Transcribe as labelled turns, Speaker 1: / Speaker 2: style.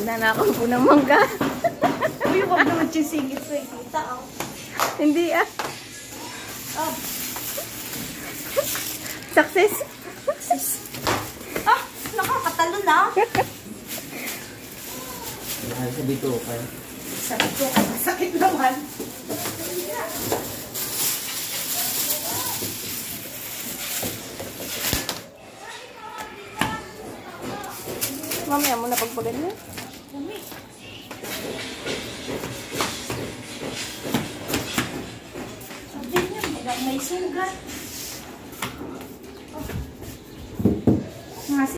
Speaker 1: Nanakaw po ng mangga.
Speaker 2: Uy, huwag naman sisingit ko eh. Kita ako.
Speaker 1: Hindi ah.
Speaker 2: Oh.
Speaker 1: Success.
Speaker 2: Ah, nakakatalo na.
Speaker 3: Sabi ko, kaya.
Speaker 2: Sabi ko, masakit naman.
Speaker 1: Mamaya mo na pagpagad niya.
Speaker 2: Dami. Sabi niya, may sugat.